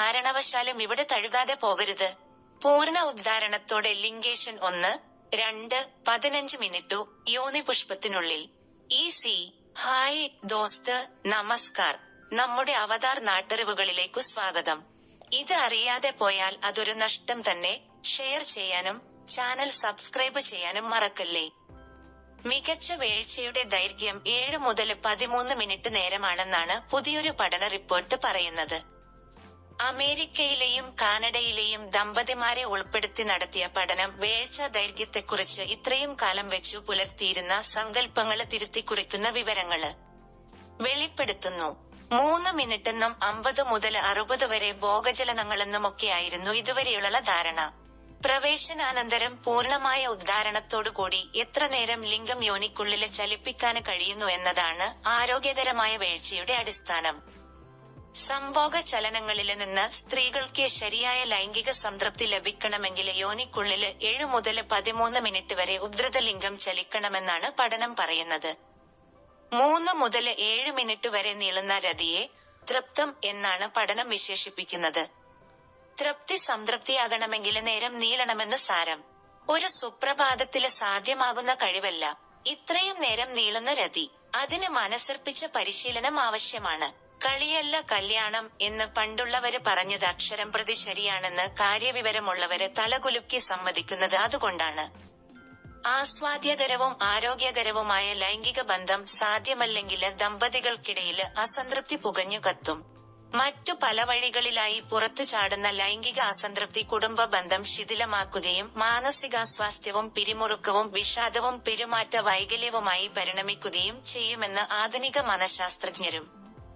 കാരണവശാലും ഇവിടെ തഴുകാതെ പോകരുത്. പൂർണ്ണ ഉദ്ധാരണത്തോടെ ലിംഗേഷൻ 1-2-15 മിനിറ്റു യോനിപുഷ്പത്തിനുള്ളിൽ. ഈസി. ഹായ് ദോസ്ത്, നമസ്കാർ. നമ്മുടെ അവതാർ നാട്ടറിവുകളിലേക്കു സ്വാഗതം. ഇത് അറിയാതെ പോയാൽ അതൊരു നഷ്ടം തന്നെ. ഷെയർ ചെയ്യാനും ചാനൽ സബ്സ്ക്രൈബ് ചെയ്യാനും മറക്കല്ലേ. മികച്ച വീഴ്ചയുടെ ദൈർഘ്യം 7 മുതൽ 13 മിനിറ്റ് നേരമാണെന്നാണ് പുതിയൊരു പഠന റിപ്പോർട്ട് പറയുന്നത്. അമേരിക്കയിലെയും കാനഡയിലെയും ദമ്പതിമാരെ ഉൾപ്പെടുത്തി നടത്തിയ പഠനം വീഴ്ച ദൈർഘ്യത്തെക്കുറിച്ച് ഇത്രയും കാലം വെച്ചു പുലർത്തിയിരുന്ന സങ്കല്പങ്ങള് തിരുത്തിക്കുറിക്കുന്ന വിവരങ്ങള് വെളിപ്പെടുത്തുന്നു. 3 മിനിറ്റെന്നും 50 മുതൽ 60 വരെ ഭോഗചലനങ്ങളെന്നുമൊക്കെയായിരുന്നു ഇതുവരെയുള്ള ധാരണ. പ്രവേശനാനന്തരം പൂർണ്ണമായ ഉദ്ധാരണത്തോടുകൂടി എത്ര നേരം ലിംഗം യോനിക്കുള്ളില് ചലിപ്പിക്കാന് കഴിയുന്നു എന്നതാണ് ആരോഗ്യകരമായ വീഴ്ചയുടെ അടിസ്ഥാനം. സംഭോഗ ചലനങ്ങളില് നിന്ന് സ്ത്രീകൾക്ക് ശരിയായ ലൈംഗിക സംതൃപ്തി ലഭിക്കണമെങ്കിൽ യോനിക്കുള്ളില് 7 മുതൽ 13 മിനിറ്റ് വരെ ഉദ്ധൃത ലിംഗം ചലിക്കണമെന്നാണ് പഠനം പറയുന്നത്. 3 മുതൽ 7 മിനിറ്റ് വരെ നീളുന്ന രതിയെ തൃപ്തം എന്നാണ് പഠനം വിശേഷിപ്പിക്കുന്നത്. തൃപ്തി സംതൃപ്തിയാകണമെങ്കിൽ നേരം നീളണമെന്ന് സാരം. ഒരു സുപ്രഭാതത്തില് സാധ്യമാകുന്ന കഴിവല്ല ഇത്രയും നേരം നീളുന്ന രതി. അതിന് മനസ്സർപ്പിച്ച പരിശീലനം ആവശ്യമാണ്. കളിയല്ല കല്യാണം എന്ന് പണ്ടുള്ളവര് പറഞ്ഞത് അക്ഷരം പ്രതി ശരിയാണെന്ന് കാര്യവിവരമുള്ളവര് തലകുലുക്കി സമ്മതിക്കുന്നത് അതുകൊണ്ടാണ്. ആസ്വാദ്യകരവും ആരോഗ്യകരവുമായ ലൈംഗിക ബന്ധം സാധ്യമല്ലെങ്കില് ദമ്പതികൾക്കിടയില് അസംതൃപ്തി പുകഞ്ഞു കത്തും. മറ്റു പല വഴികളിലായി പുറത്തു ചാടുന്ന ലൈംഗിക അസംതൃപ്തി കുടുംബ ബന്ധം ശിഥിലമാക്കുകയും മാനസികാസ്വാസ്ഥ്യവും പിരിമുറുക്കവും വിഷാദവും പെരുമാറ്റ വൈകല്യവുമായി പരിണമിക്കുകയും ചെയ്യുമെന്ന് ആധുനിക മനഃശാസ്ത്രജ്ഞരും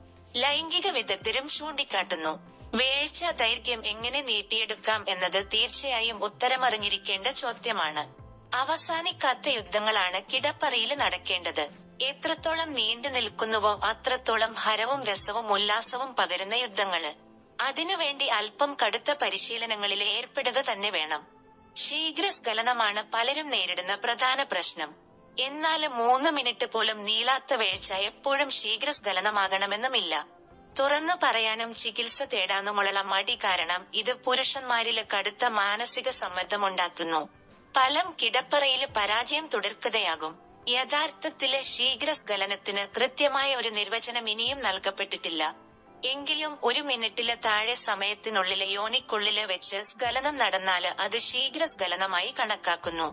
ലൈംഗിക വിദഗ്ധരും ചൂണ്ടിക്കാട്ടുന്നു. വീഴ്ച ദൈർഘ്യം എങ്ങനെ നീട്ടിയെടുക്കാം എന്നത് തീർച്ചയായും ഉത്തരമറിഞ്ഞിരിക്കേണ്ട ചോദ്യമാണ്. അവസാനിക്കാത്ത യുദ്ധങ്ങളാണ് കിടപ്പറയില് നടക്കേണ്ടത്. എത്രത്തോളം നീണ്ടു നിൽക്കുന്നുവോ അത്രത്തോളം ഹരവും രസവും ഉല്ലാസവും പകരുന്ന യുദ്ധങ്ങള്. അതിനുവേണ്ടി അല്പം കടുത്ത പരിശീലനങ്ങളിൽ ഏർപ്പെടുക തന്നെ വേണം. ശീഘ്രസ്ഖലനമാണ് പലരും നേരിടുന്ന പ്രധാന പ്രശ്നം. എന്നാല് 3 മിനിറ്റ് പോലും നീളാത്ത വീഴ്ച എപ്പോഴും ശീഘ്രസ്ഖലനമാകണമെന്നുമില്ല. തുറന്നു പറയാനും ചികിത്സ തേടാനുമുള്ള മടി കാരണം ഇത് പുരുഷന്മാരില് കടുത്ത മാനസിക സമ്മർദ്ദമുണ്ടാക്കുന്നു. ഫലം കിടപ്പറയില് പരാജയം തുടർക്കഥയാകും. യഥാർത്ഥത്തില് ശീഘ്രസ്ഖലനത്തിന് കൃത്യമായ ഒരു നിർവചനം ഇനിയും നൽകപ്പെട്ടിട്ടില്ല. എങ്കിലും 1 മിനിറ്റില് താഴെ സമയത്തിനുള്ളില് യോനിക്കുള്ളില് വെച്ച് സ്ഖലനം നടന്നാല് അത് ശീഘ്രസ്ഖലനമായി കണക്കാക്കുന്നു.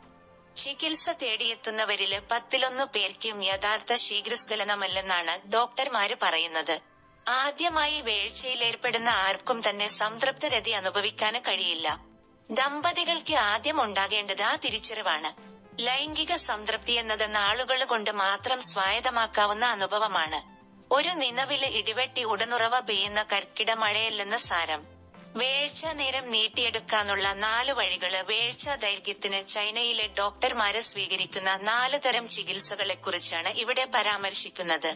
ചികിത്സ തേടിയെത്തുന്നവരില് 10-1 പേർക്കും യഥാർത്ഥ ശീഘ്രസ്ഖലനമല്ലെന്നാണ് ഡോക്ടർമാര് പറയുന്നത്. ആദ്യമായി വീഴ്ചയിലേർപ്പെടുന്ന ആർക്കും തന്നെ സംതൃപ്ത രതി അനുഭവിക്കാന് കഴിയില്ല. ദമ്പതികൾക്ക് ആദ്യം ഉണ്ടാകേണ്ടത് ആ തിരിച്ചറിവാണ്. ലൈംഗിക സംതൃപ്തി എന്നത് നാളുകള് കൊണ്ട് മാത്രം സ്വായത്തമാക്കാവുന്ന അനുഭവമാണ്. ഒരു നിലവില് ഇടിവെട്ടി ഉടനുറവ പെയ്യുന്ന കർക്കിട മഴയല്ലെന്ന് സാരം. വീഴ്ച നേരം നീട്ടിയെടുക്കാനുള്ള 4 വഴികള്. വീഴ്ച ദൈർഘ്യത്തിന് ചൈനയിലെ ഡോക്ടർമാര് സ്വീകരിക്കുന്ന 4 തരം ചികിത്സകളെക്കുറിച്ചാണ് ഇവിടെ പരാമർശിക്കുന്നത്.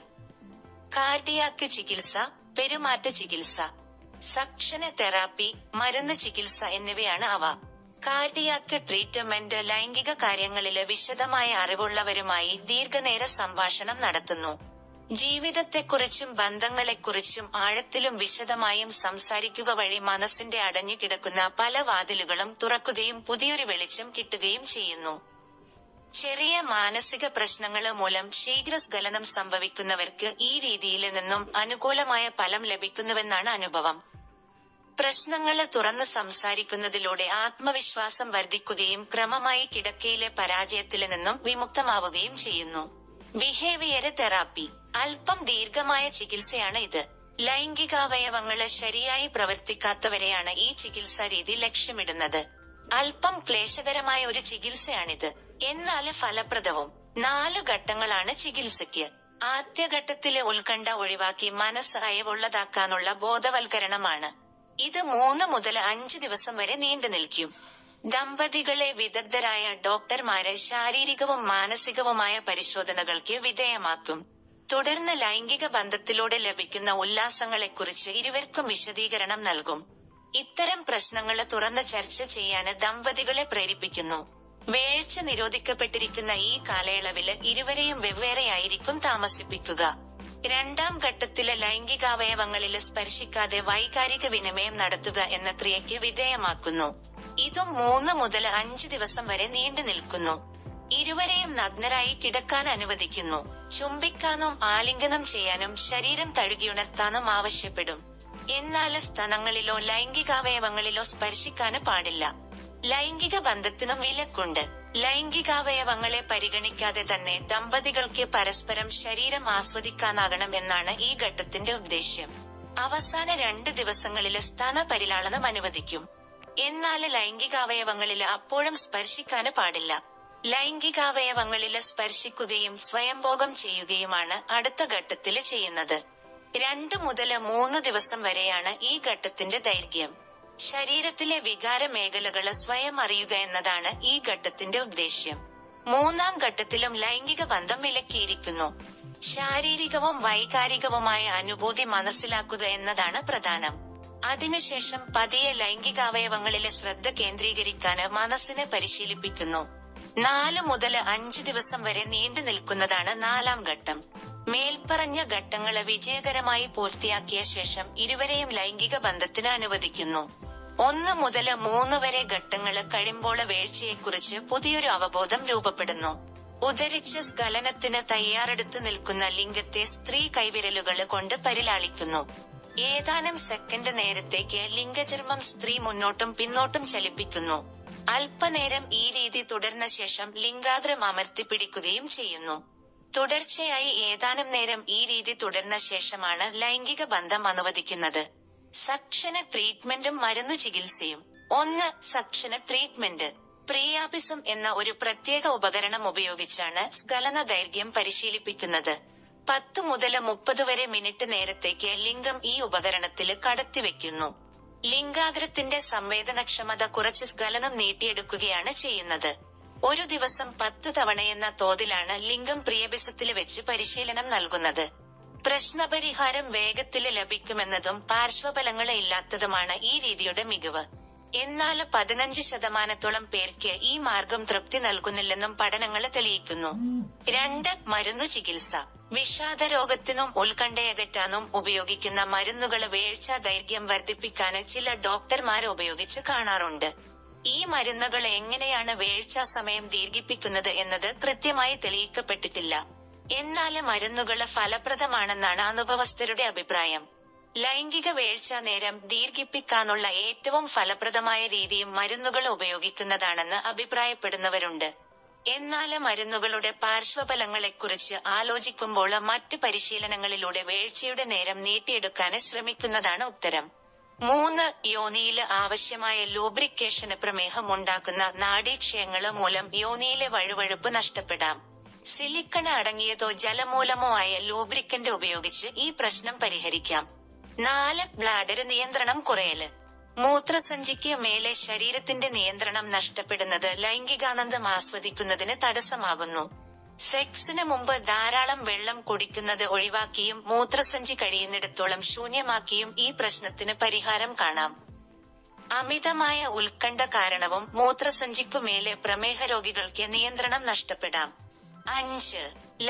കാർഡിയാക് ചികിത്സ, പെരുമാറ്റ ചികിത്സ, സക്ഷന തെറാപ്പി, മരുന്ന് ചികിത്സ എന്നിവയാണ് അവ. കാർഡിയാക് ട്രീറ്റ്മെന്റ് ലൈംഗിക കാര്യങ്ങളില് വിശദമായ അറിവുള്ളവരുമായി ദീർഘനേര സംഭാഷണം നടത്തുന്നു. ജീവിതത്തെക്കുറിച്ചും ബന്ധങ്ങളെക്കുറിച്ചും ആഴത്തിലും വിശദമായും സംസാരിക്കുക വഴി മനസ്സിന്റെ അടഞ്ഞു കിടക്കുന്ന പല വാതിലുകളും തുറക്കുകയും പുതിയൊരു വെളിച്ചം കിട്ടുകയും ചെയ്യുന്നു. ചെറിയ മാനസിക പ്രശ്നങ്ങള് മൂലം ശീഘ്രസ്ഖലനം സംഭവിക്കുന്നവർക്ക് ഈ രീതിയില് നിന്നും അനുകൂലമായ ഫലം ലഭിക്കുന്നുവെന്നാണ് അനുഭവം. പ്രശ്നങ്ങള് തുറന്ന് സംസാരിക്കുന്നതിലൂടെ ആത്മവിശ്വാസം വർദ്ധിക്കുകയും ക്രമമായി കിടക്കയിലെ പരാജയത്തില് നിന്നും വിമുക്തമാവുകയും ചെയ്യുന്നു. ബിഹേവിയർ തെറാപ്പി അല്പം ദീർഘമായ ചികിത്സയാണ് ഇത്. ലൈംഗികാവയവങ്ങള് ശരിയായി പ്രവർത്തിക്കാത്തവരെയാണ് ഈ ചികിത്സാ രീതി ലക്ഷ്യമിടുന്നത്. അല്പം ക്ലേശകരമായ ഒരു ചികിത്സയാണിത്, എന്നാല് ഫലപ്രദവും. 4 ഘട്ടങ്ങളാണ് ചികിത്സയ്ക്ക്. ആദ്യഘട്ടത്തില് ഉത്കണ്ഠ ഒഴിവാക്കി മനസ്സ് അയവുള്ളതാക്കാനുള്ള ബോധവൽക്കരണമാണ്. ഇത് 3 മുതൽ 5 ദിവസം വരെ നീണ്ടു നിൽക്കും. ദമ്പതികളെ വിദഗ്ധരായ ഡോക്ടർമാരെ ശാരീരികവും മാനസികവുമായ പരിശോധനകൾക്ക് വിധേയമാക്കും. തുടർന്ന് ലൈംഗിക ബന്ധത്തിലൂടെ ലഭിക്കുന്ന ഉല്ലാസങ്ങളെക്കുറിച്ച് ഇരുവർക്കും വിശദീകരണം നൽകും. ഇത്തരം പ്രശ്നങ്ങള് തുറന്ന് ചർച്ച ചെയ്യാന് ദമ്പതികളെ പ്രേരിപ്പിക്കുന്നു. വീഴ്ച നിരോധിക്കപ്പെട്ടിരിക്കുന്ന ഈ കാലയളവില് ഇരുവരെയും വെവ്വേറെയായിരിക്കും താമസിപ്പിക്കുക. രണ്ടാം ഘട്ടത്തിലെ ലൈംഗികാവയവങ്ങളില് സ്പർശിക്കാതെ വൈകാരിക വിനിമയം നടത്തുക എന്ന ക്രിയയ്ക്ക് വിധേയമാക്കുന്നു. ഇതും 3 മുതൽ 5 ദിവസം വരെ നീണ്ടു നിൽക്കുന്നു. ഇരുവരെയും നഗ്നരായി കിടക്കാൻ അനുവദിക്കുന്നു. ചുംബിക്കാനും ആലിംഗനം ചെയ്യാനും ശരീരം തഴുകിയുണർത്താനും ആവശ്യപ്പെടും. എന്നാൽ സ്തനങ്ങളിലോ ലൈംഗികാവയവങ്ങളിലോ സ്പർശിക്കാന് പാടില്ല. ലൈംഗിക ബന്ധത്തിനും വിലക്കുണ്ട്. ലൈംഗികാവയവങ്ങളെ പരിഗണിക്കാതെ തന്നെ ദമ്പതികൾക്ക് പരസ്പരം ശരീരം ആസ്വദിക്കാനാകണം എന്നാണ് ഈ ഘട്ടത്തിന്റെ ഉദ്ദേശ്യം. അവസാന 2 ദിവസങ്ങളില് സ്തന പരിലാളനം അനുവദിക്കും. എന്നാൽ ലൈംഗികാവയവങ്ങളില് അപ്പോഴും സ്പർശിക്കാന് പാടില്ല. ലൈംഗികാവയവങ്ങളില് സ്പർശിക്കുകയും സ്വയംഭോഗം ചെയ്യുകയുമാണ് അടുത്ത ഘട്ടത്തില് ചെയ്യുന്നത്. 2 മുതൽ 3 ദിവസം വരെയാണ് ഈ ഘട്ടത്തിന്റെ ദൈർഘ്യം. ശരീരത്തിലെ വികാര മേഖലകള് സ്വയം അറിയുക എന്നതാണ് ഈ ഘട്ടത്തിന്റെ ഉദ്ദേശ്യം. 3-ാം ഘട്ടത്തിലും ലൈംഗിക ബന്ധം വിലക്കിയിരിക്കുന്നു. ശാരീരികവും വൈകാരികവുമായ അനുഭൂതി മനസ്സിലാക്കുക എന്നതാണ് പ്രധാനം. അതിനുശേഷം പതിയെ ലൈംഗികാവയവങ്ങളിലെ ശ്രദ്ധ കേന്ദ്രീകരിക്കാന് മനസ്സിനെ പരിശീലിപ്പിക്കുന്നു. 4 മുതൽ 5 ദിവസം വരെ നീണ്ടു നിൽക്കുന്നതാണ് 4-ാം ഘട്ടം. മേൽപ്പറഞ്ഞ ഘട്ടങ്ങള് വിജയകരമായി പൂർത്തിയാക്കിയ ശേഷം ഇരുവരെയും ലൈംഗിക ബന്ധത്തിന് അനുവദിക്കുന്നു. 1 മുതൽ 3 വരെ ഘട്ടങ്ങള് കഴിയുമ്പോൾ വീഴ്ചയെക്കുറിച്ച് പുതിയൊരു അവബോധം രൂപപ്പെടുന്നു. ഉദരിച്ച് സ്ഖലനത്തിന് തയ്യാറെടുത്തു നിൽക്കുന്ന ലിംഗത്തെ സ്ത്രീ കൈവിരലുകള് കൊണ്ട് പരിലാളിക്കുന്നു. ഏതാനും സെക്കൻഡ് നേരത്തേക്ക് ലിംഗചർമ്മം സ്ത്രീ മുന്നോട്ടും പിന്നോട്ടും ചലിപ്പിക്കുന്നു. അല്പനേരം ഈ രീതി തുടർന്ന ശേഷം ലിംഗാഗ്രം അമർത്തി പിടിക്കുകയും ചെയ്യുന്നു. തുടർച്ചയായി ഏതാനും നേരം ഈ രീതി തുടർന്ന ശേഷമാണ് ലൈംഗിക ബന്ധം അനുവദിക്കുന്നത്. സക്ഷന ട്രീറ്റ്മെന്റും മരുന്നു ചികിത്സയും. 1. സക്ഷന ട്രീറ്റ്മെന്റ്. പ്രിയാപിസം എന്ന ഒരു പ്രത്യേക ഉപകരണം ഉപയോഗിച്ചാണ് സ്ഖലന ദൈർഘ്യം പരിശീലിപ്പിക്കുന്നത്. 10 മുതൽ 30 വരെ മിനിറ്റ് നേരത്തേക്ക് ലിംഗം ഈ ഉപകരണത്തില് കടത്തിവെക്കുന്നു. ലിംഗാഗ്രത്തിന്റെ സംവേദനക്ഷമത കുറച്ച് സ്ഖലനം നീട്ടിയെടുക്കുകയാണ് ചെയ്യുന്നത്. ഒരു ദിവസം 10 തവണയെന്ന തോതിലാണ് ലിംഗം പ്രിയബിസത്തില് വെച്ച് പരിശീലനം നൽകുന്നത്. പ്രശ്നപരിഹാരം വേഗത്തില് ലഭിക്കുമെന്നതും പാർശ്വഫലങ്ങളെ ഇല്ലാത്തതുമാണ് ഈ രീതിയുടെ മികവ്. എന്നാൽ 15% പേർക്ക് ഈ മാർഗം തൃപ്തി നൽകുന്നില്ലെന്നും പഠനങ്ങള് തെളിയിക്കുന്നു. 2. മരുന്നു ചികിത്സ. വിഷാദരോഗത്തിനും ഉത്കണ്ഠയകറ്റാനും ഉപയോഗിക്കുന്ന മരുന്നുകള് വീഴ്ച ദൈർഘ്യം വർദ്ധിപ്പിക്കാന് ചില ഡോക്ടർമാരെ ഉപയോഗിച്ച് കാണാറുണ്ട്. ഈ മരുന്നുകൾ എങ്ങനെയാണ് വീഴ്ച സമയം ദീർഘിപ്പിക്കുന്നത് എന്നത് കൃത്യമായി തെളിയിക്കപ്പെട്ടിട്ടില്ല. എന്നാൽ മരുന്നുകള് ഫലപ്രദമാണെന്നാണ് അനുഭവസ്ഥരുടെ അഭിപ്രായം. ലൈംഗിക വീഴ്ച നേരം ദീർഘിപ്പിക്കാനുള്ള ഏറ്റവും ഫലപ്രദമായ രീതിയും മരുന്നുകൾ ഉപയോഗിക്കുന്നതാണെന്ന് അഭിപ്രായപ്പെടുന്നവരുണ്ട്. എന്നാൽ മരുന്നുകളുടെ പാർശ്വഫലങ്ങളെക്കുറിച്ച് ആലോചിക്കുമ്പോൾ മറ്റ് പരിശീലനങ്ങളിലൂടെ വീഴ്ചയുടെ നേരം നീട്ടിയെടുക്കാൻ ശ്രമിക്കുന്നതാണ് ഉത്തരം. 3. യോനിയില് ആവശ്യമായ ലൂബ്രിക്കേഷന്. പ്രമേഹം ഉണ്ടാക്കുന്ന നാഡീക്ഷയങ്ങള് മൂലം യോനിയിലെ വഴുവഴുപ്പ് നഷ്ടപ്പെടാം. സിലിക്കൺ അടങ്ങിയതോ ജലമൂലമോ ആയ ലൂബ്രിക്കന്റ് ഉപയോഗിച്ച് ഈ പ്രശ്നം പരിഹരിക്കാം. 4. ബ്ലാഡര് നിയന്ത്രണം കുറയല്. മൂത്രസഞ്ചിക്ക് മേലെ ശരീരത്തിന്റെ നിയന്ത്രണം നഷ്ടപ്പെടുന്നത് ലൈംഗികാനന്ദം ആസ്വദിക്കുന്നതിന് തടസ്സമാകുന്നു. സെക്സിന് മുമ്പ് ധാരാളം വെള്ളം കുടിക്കുന്നത് ഒഴിവാക്കിയും മൂത്രസഞ്ചി കഴിയുന്നിടത്തോളം ശൂന്യമാക്കിയും ഈ പ്രശ്നത്തിന് പരിഹാരം കാണാം. അമിതമായ ഉത്കണ്ഠ കാരണവും മൂത്രസഞ്ചിക്കു മേലെ പ്രമേഹ രോഗികൾക്ക് നിയന്ത്രണം നഷ്ടപ്പെടാം. 5.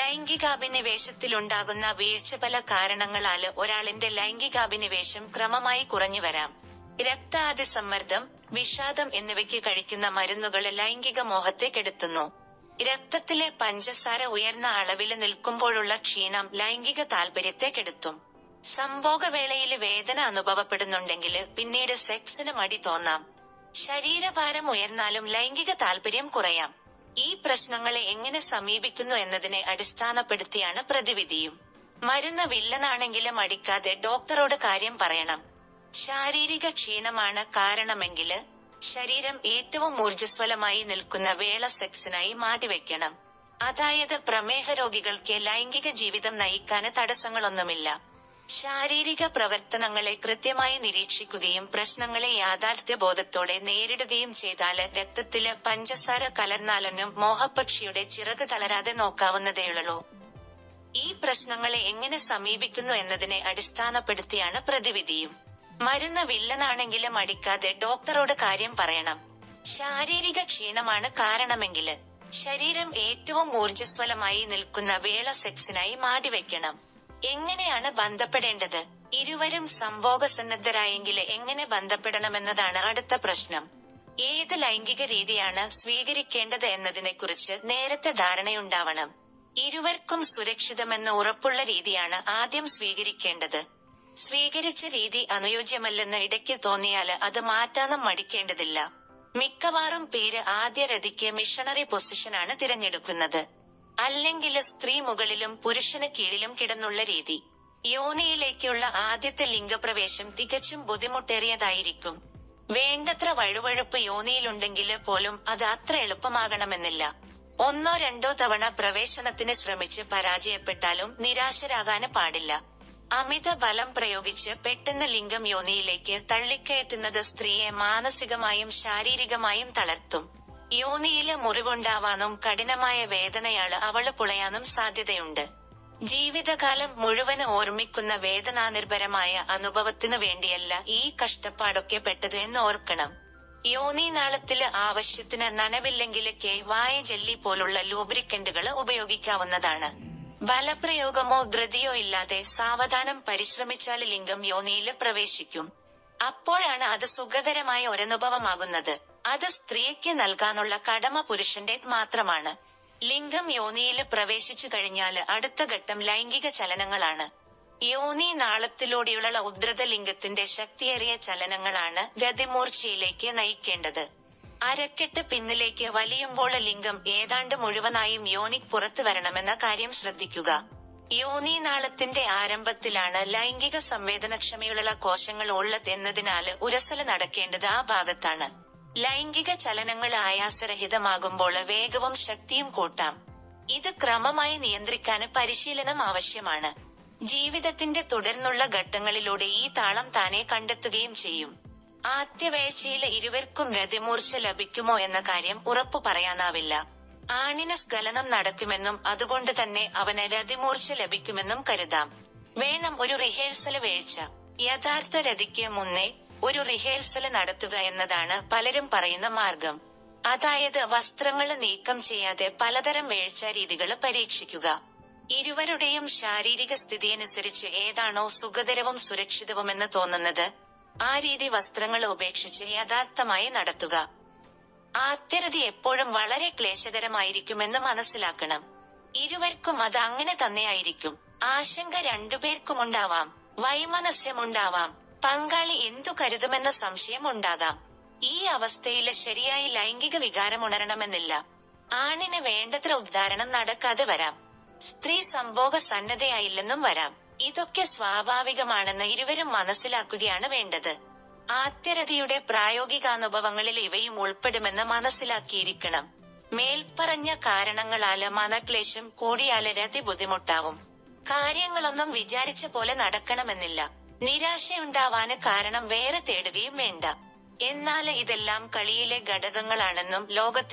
ലൈംഗികാഭിനിവേശത്തിലുണ്ടാകുന്ന വീഴ്ച. പല കാരണങ്ങളാല് ഒരാളിന്റെ ലൈംഗികാഭിനിവേശം ക്രമമായി കുറഞ്ഞു വരാം. രക്താതിസമ്മർദ്ദം, വിഷാദം എന്നിവയ്ക്ക് കഴിക്കുന്ന മരുന്നുകള് ലൈംഗിക മോഹത്തെ കെടുത്തുന്നു. രക്തത്തിലെ പഞ്ചസാര ഉയർന്ന അളവില് നിൽക്കുമ്പോഴുള്ള ക്ഷീണം ലൈംഗിക താൽപര്യത്തെ കെടുത്തും. സംഭോഗവേളയില് വേദന അനുഭവപ്പെടുന്നുണ്ടെങ്കില് പിന്നീട് സെക്സിന് മടി തോന്നാം. ശരീരഭാരം ഉയർന്നാലും ലൈംഗിക താൽപര്യം കുറയാം. ഈ പ്രശ്നങ്ങളെ എങ്ങനെ സമീപിക്കുന്നു എന്നതിനെ അടിസ്ഥാനപ്പെടുത്തിയാണ് പ്രതിവിധിയും. മരുന്ന് വില്ലനാണെങ്കിലും മടിക്കാതെ ഡോക്ടറോട് കാര്യം പറയണം. ശാരീരിക ക്ഷീണമാണ് കാരണമെങ്കില് ശരീരം ഏറ്റവും ഊർജ്ജസ്വലമായി നിൽക്കുന്ന വേള സെക്സിനായി മാറ്റിവെക്കണം. അതായത് പ്രമേഹ രോഗികൾക്ക് ലൈംഗിക ജീവിതം നയിക്കാന് തടസ്സങ്ങളൊന്നുമില്ല. ശാരീരിക പ്രവർത്തനങ്ങളെ കൃത്യമായി നിരീക്ഷിക്കുകയും പ്രശ്നങ്ങളെ യാഥാർത്ഥ്യബോധത്തോടെ നേരിടുകയും ചെയ്താല് രക്തത്തില് പഞ്ചസാര കലർന്നാലും മോഹപക്ഷിയുടെ ചിറക് തളരാതെ നോക്കാവുന്നതേയുള്ളൂ. ഈ പ്രശ്നങ്ങളെ എങ്ങനെ സമീപിക്കുന്നു എന്നതിനെ അടിസ്ഥാനപ്പെടുത്തിയാണ് പ്രതിവിധിയും. മരുന്ന് വില്ലനാണെങ്കിലും മടിക്കാതെ ഡോക്ടറോട് കാര്യം പറയണം. ശാരീരിക ക്ഷീണമാണ് കാരണമെങ്കില് ശരീരം ഏറ്റവും ഊർജ്ജസ്വലമായി നിൽക്കുന്ന വേള സെക്സിനായി മാറ്റിവെക്കണം. എങ്ങനെയാണ് ബന്ധപ്പെടേണ്ടത്? ഇരുവരും സംഭോഗസന്നദ്ധരായെങ്കിൽ എങ്ങനെ ബന്ധപ്പെടണമെന്നതാണ് അടുത്ത പ്രശ്നം. ഏത് ലൈംഗിക രീതിയാണ് സ്വീകരിക്കേണ്ടത് എന്നതിനെക്കുറിച്ച് നേരത്തെ ധാരണയുണ്ടാവണം. ഇരുവർക്കും സുരക്ഷിതമെന്ന് ഉറപ്പുള്ള രീതിയാണ് ആദ്യം സ്വീകരിക്കേണ്ടത്. സ്വീകരിച്ച രീതി അനുയോജ്യമല്ലെന്ന് ഇടയ്ക്ക് തോന്നിയാൽ അത് മാറ്റാനും മടിക്കേണ്ടതില്ല. മിക്കവാറും പേര് ആദ്യ രതിക്ക് മിഷണറി പൊസിഷനാണ് തിരഞ്ഞെടുക്കുന്നത്. അല്ലെങ്കിൽ സ്ത്രീ മുകളിലും പുരുഷന് കീഴിലും കിടന്നുള്ള രീതി. യോനിയിലേക്കുള്ള ആദ്യത്തെ ലിംഗപ്രവേശം തികച്ചും ബുദ്ധിമുട്ടേറിയതായിരിക്കും. വേണ്ടത്ര വഴുവഴുപ്പ് യോനിയിലുണ്ടെങ്കിൽ പോലും അത് അത്ര എളുപ്പമാകണമെന്നില്ല. 1-2 തവണ പ്രവേശനത്തിന് ശ്രമിച്ച് പരാജയപ്പെട്ടാലും നിരാശരാകാന് പാടില്ല. അമിത ബലം പ്രയോഗിച്ച് പെട്ടെന്ന് ലിംഗം യോനിയിലേക്ക് തള്ളിക്കയറ്റുന്നത് സ്ത്രീയെ മാനസികമായും ശാരീരികമായും തളർത്തും. യോനിയില് മുറിവുണ്ടാവാനും കഠിനമായ വേദനയാള് അവള് പുളയാനും സാധ്യതയുണ്ട്. ജീവിതകാലം മുഴുവന് ഓർമ്മിക്കുന്ന വേദനാനിർഭരമായ അനുഭവത്തിനു വേണ്ടിയല്ല ഈ കഷ്ടപ്പാടൊക്കെ പെട്ടത് എന്ന് ഓർക്കണം. യോനീനാളത്തില് ആവശ്യത്തിന് നനവില്ലെങ്കില് വായ ജെല്ലി പോലുള്ള ലൂബ്രിക്കന്റുകള് ഉപയോഗിക്കാവുന്നതാണ്. ബലപ്രയോഗമോ ധൃതിയോ ഇല്ലാതെ സാവധാനം പരിശ്രമിച്ചാല് ലിംഗം യോനിയില് പ്രവേശിക്കും. അപ്പോഴാണ് അത് സുഖകരമായ ഒരനുഭവമാകുന്നത്. അത് സ്ത്രീക്ക് നൽകാനുള്ള കടമ പുരുഷന്റെ മാത്രമാണ്. ലിംഗം യോനിയില് പ്രവേശിച്ചു കഴിഞ്ഞാല് അടുത്ത ഘട്ടം ലൈംഗിക ചലനങ്ങളാണ്. യോനി നാളത്തിലൂടെയുള്ള ഉദ്രത ലിംഗത്തിന്റെ ശക്തിയേറിയ ചലനങ്ങളാണ് രതിമൂർച്ചയിലേക്ക് നയിക്കേണ്ടത്. അരക്കെട്ട് പിന്നിലേക്ക് വലിയുമ്പോൾ ലിംഗം ഏതാണ്ട് മുഴുവനായും യോനിക്ക് പുറത്തു വരണമെന്ന കാര്യം ശ്രദ്ധിക്കുക. യോനീനാളത്തിന്റെ ആരംഭത്തിലാണ് ലൈംഗിക സംവേദനക്ഷമയുള്ള കോശങ്ങൾ ഉള്ളത് എന്നതിനാല് ഉരസല് നടക്കേണ്ടത് ആ ഭാഗത്താണ്. ലൈംഗിക ചലനങ്ങൾ ആയാസരഹിതമാകുമ്പോൾ വേഗവും ശക്തിയും കൂട്ടാം. ഇത് ക്രമമായി നിയന്ത്രിക്കാന് പരിശീലനം ആവശ്യമാണ്. ജീവിതത്തിന്റെ തുടർന്നുള്ള ഘട്ടങ്ങളിലൂടെ ഈ താളം താനെ കണ്ടെത്തുകയും ചെയ്യും. ആദ്യവേഴ്ചയില് ഇരുവർക്കും രതിമൂർച്ച ലഭിക്കുമോ എന്ന കാര്യം ഉറപ്പു പറയാനാവില്ല. ആണിന് സ്ഖലനം നടക്കുമെന്നും അതുകൊണ്ട് തന്നെ അവന് രതിമൂർച്ച ലഭിക്കുമെന്നും കരുതാം. വേണം ഒരു റിഹേഴ്സല് വേഴ്ച. യഥാർത്ഥ രതിക്ക് മുന്നേ ഒരു റിഹേഴ്സല് നടത്തുക എന്നതാണ് പലരും പറയുന്ന മാർഗം. അതായത് വസ്ത്രങ്ങള് നീക്കം ചെയ്യാതെ പലതരം വേഴ്ച രീതികള് പരീക്ഷിക്കുക. ഇരുവരുടെയും ശാരീരിക സ്ഥിതിയനുസരിച്ച് ഏതാണോ സുഖകരവും സുരക്ഷിതവുമെന്ന് തോന്നുന്നത് ആ രീതി വസ്ത്രങ്ങൾ ഉപേക്ഷിച്ച് യഥാർത്ഥമായി നടത്തുക. ആദ്യരതി എപ്പോഴും വളരെ ക്ലേശകരമായിരിക്കുമെന്ന് മനസ്സിലാക്കണം. ഇരുവർക്കും അത് അങ്ങനെ തന്നെയായിരിക്കും. ആശങ്ക രണ്ടുപേർക്കുമുണ്ടാവാം, വൈമനസ്യമുണ്ടാവാം, പങ്കാളി എന്തു കരുതുമെന്ന സംശയം ഉണ്ടാകാം. ഈ അവസ്ഥയില് ശരിയായി ലൈംഗിക വികാരമുണരണമെന്നില്ല. ആണിന് വേണ്ടത്ര ഉദ്ധാരണം നടക്കാതെ വരാം. സ്ത്രീ സംഭോഗ സന്നദ്ധയായില്ലെന്നും വരാം. ഇതൊക്കെ സ്വാഭാവികമാണെന്ന് ഇരുവരും മനസ്സിലാക്കുകയാണ് വേണ്ടത്. ആദ്യരതിയുടെ പ്രായോഗികാനുഭവങ്ങളിൽ ഇവയും ഉൾപ്പെടുമെന്ന് മനസ്സിലാക്കിയിരിക്കണം. മേൽപ്പറഞ്ഞ കാരണങ്ങളാല് മനക്ലേശം കൂടിയാല് രതി ബുദ്ധിമുട്ടാവും. കാര്യങ്ങളൊന്നും വിചാരിച്ച പോലെ നടക്കണമെന്നില്ല. നിരാശയുണ്ടാവാന് കാരണം വേറെ തേടുകയും വേണ്ട. എന്നാല് ഇതെല്ലാം കളിയിലെ ഘടകങ്ങളാണെന്നും ലോകത്തെ